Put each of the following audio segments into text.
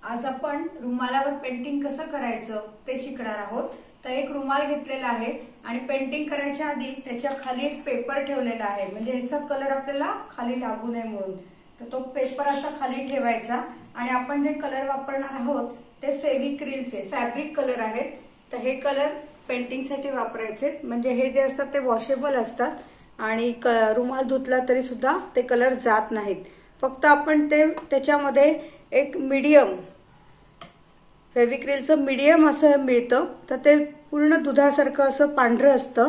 आज आपण रुमालावर पेंटिंग कसं करायचं ते शिकणार आहोत। तर एक रुमाल घेतलेला आहे आणि पेंटिंग करायच्या आधी त्याच्या खाली एक पेपर ठेवलेला आहे, म्हणजे ह्याचा कलर आपल्याला खाली लागू नये म्हणून। तर तो पेपर असा खाली ठेवायचा आणि आपण जे कलर वापरणार आहोत ते फेविक्रिलचे फॅब्रिक कलर आहेत। तर हे कलर पेंटिंगसाठी वापरायचे, म्हणजे हे जे असतात ते वॉशेबल असतात आणि रुमाल धुतला तरी सुद्धा ते कलर जात नाहीत। फक्त आपण ते त्याच्यामध्ये एक मीडियम फेविक्रिलचं मीडियम असं मिळतं, तर ते पूर्ण दुधासारखं असं पांढरं असतं,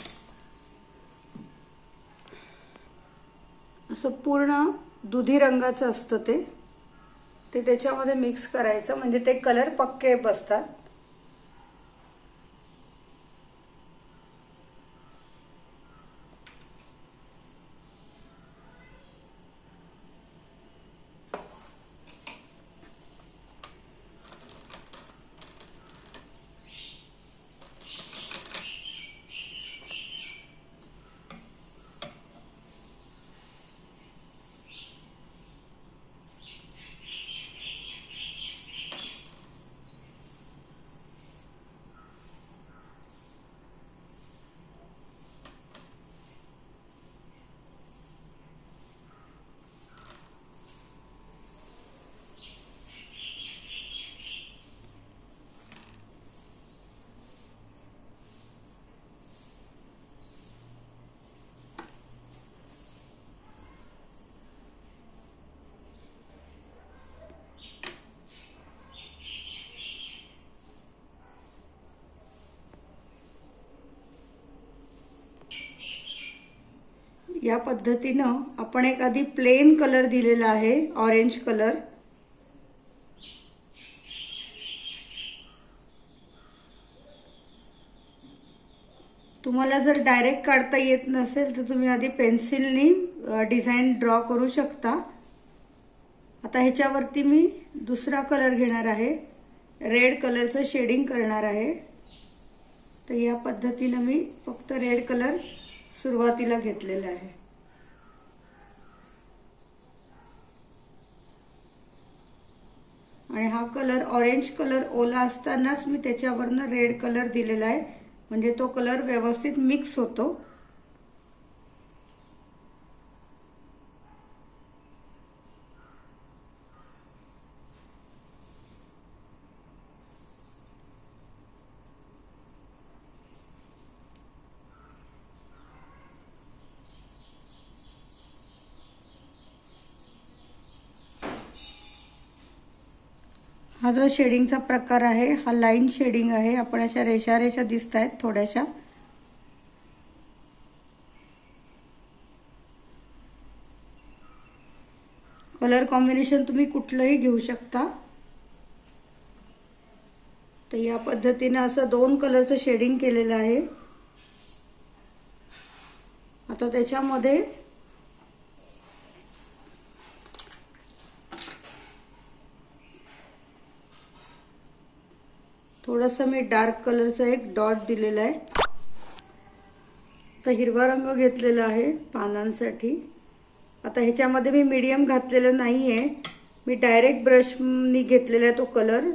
असं पूर्ण दुधी रंगाचं असतं ते त्याच्यामध्ये मिक्स करायचं, म्हणजे ते कलर पक्के बसतात। या पद्धतीनं आपण एक आधी प्लेन कलर दिलेला आहे, ऑरेंज कलर। तुम्हाला जर डायरेक्ट काढता येत नसेल तर तुम्ही आधी पेन्सिलनी डिझाइन ड्रॉ करू शकता। आता ह्याच्यावरती मी दुसरा कलर घेणार आहे, रेड कलरचं शेडिंग करणार आहे। तर या पद्धतीनं मी फक्त रेड कलर सुरुवातीला घेतलेला आहे। आणि हा कलर ऑरेंज कलर ओला असतानाच मी त्याच्यावरनं रेड कलर दिलेला आहे, म्हणजे तो कलर व्यवस्थित मिक्स होतो। हा जो शेडिंगचा प्रकार आहे हा लाईन शेडिंग आहे। आपण अशा रेषा रेषा दिसत आहेत थोड्याशा। कलर कॉम्बिनेशन तुम्ही कुठलंही घेऊ शकता। तर या पद्धतीने असं दोन कलरचं शेडिंग केलेलं आहे। आता त्याच्यामध्ये थोडासा मी डार्क कलरचा एक डॉट दिलेला आहे। तर हिरवा रंग घेतलेला आहे पानांसाठी। आता ह्याच्यामध्ये मी मीडियम घातलेलं नाहीये, मी डायरेक्ट ब्रशनी घेतलेला आहे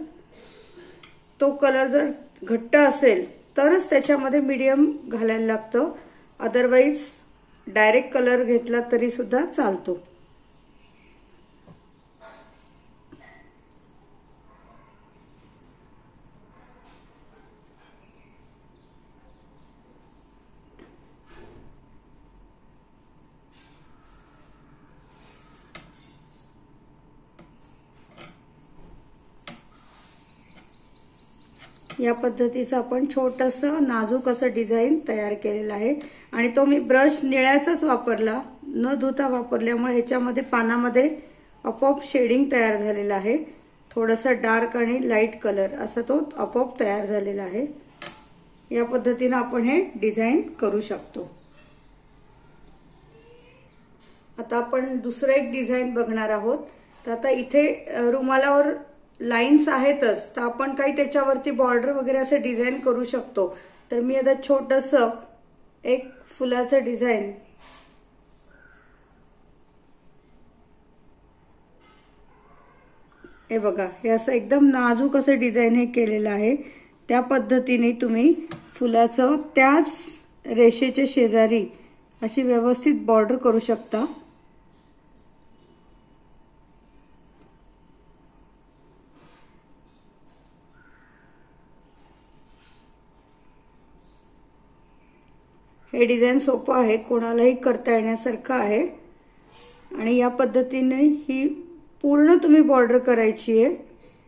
तो कलर जर घट्ट असेल तरच त्याच्यामध्ये मीडियम घालायला लागतं, अदरवाईज डायरेक्ट कलर घेतला तरी सुद्धा चालतो। या पद्धतीचं आपण छोटंसं नाजूक असं डिझाईन तयार केलेलं आहे आणि तो मी ब्रश निळ्याचाच वापरला, न धुता वापरल्यामुळे ह्याच्यामध्ये पानामध्ये आपोआप शेडिंग तयार झालेला आहे। थोडासा डार्क आणि लाईट कलर असा तो आपोआप तयार झालेला आहे। या पद्धतीनं आपण हे डिझाईन करू शकतो। आता आपण दुसरं एक डिझाईन बघणार आहोत। तर आता इथे रुमालावर लाईन्स आहेतच, तर आपण काही त्याच्यावरती बॉर्डर वगैरे असं डिझाईन करू शकतो। तर मी आता छोटंसं एक फुलाचं डिझाईन हे बघा, हे असं एकदम नाजूक असं डिझाईन हे केलेलं आहे. त्या पद्धतीने तुम्ही फुलाचं त्याच रेषेच्या शेजारी अशी व्यवस्थित बॉर्डर करू शकता. हे डिझाईन सोपं आहे, कोणालाही करता येण्यासारखं आहे. आणि या पद्धतीने ही पूर्ण तुम्ही बॉर्डर करायची आहे.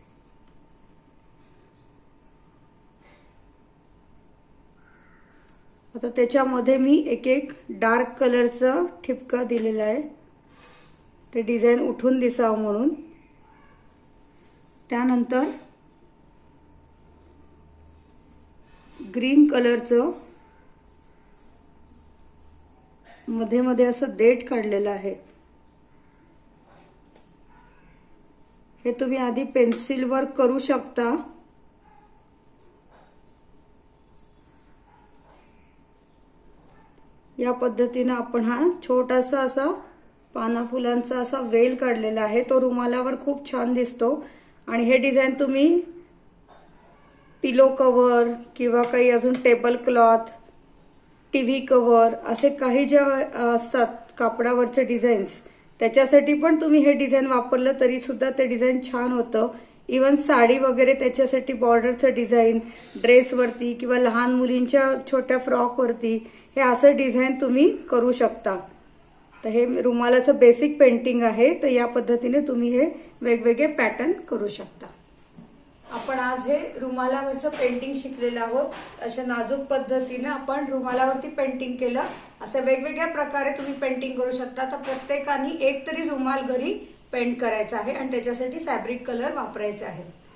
आता त्याच्यामध्ये मी एक एक डार्क कलरचा ठिपका दिलेला आहे, ते डिझाईन उठून दिसावं म्हणून. त्यानंतर ग्रीन कलरचं मध्ये मध्ये असं देठ काढलेलं आहे. हे तुम्ही आधी पेन्सिल वर्क करू शकता. या पद्धतीने आपण हा छोटासा असा पाना फुलांचा असा वेल काढलेला आहे, तो रुमालावर खूप छान दिसतो. आणि हे डिझाईन तुम्ही पिलो कव्हर किंवा काही अजून टेबल क्लॉथ, टीव्ही कव्हर असे काही जे असतात कापडावरचे डिझाईन्स, त्याच्यासाठी पण तुम्ही हे डिझाईन वापरलं तरी सुद्धा ते डिझाईन छान होतं. इवन साडी वगैरे त्याच्यासाठी बॉर्डरचं डिझाईन, ड्रेसवरती किंवा लहान मुलींच्या छोट्या फ्रॉकवरती हे असं डिझाईन तुम्ही करू शकता. तर हे रुमालाचं बेसिक पेंटिंग आहे. तर या पद्धतीने तुम्ही हे वेगवेगळे पॅटर्न करू शकता. आपण आज हे रुमालावरचं पेंटिंग शिकलेलं आहोत. अशा नाजूक पद्धतीने आपण रुमालावरती पेंटिंग केलं. असं वेगवेगळ्या प्रकारे तुम्ही पेंटिंग करू शकता. तर प्रत्येकाने एक तरी रुमाल घरी पेंट करायचा आहे आणि त्याच्यासाठी फॅब्रिक कलर वापरायचा आहे.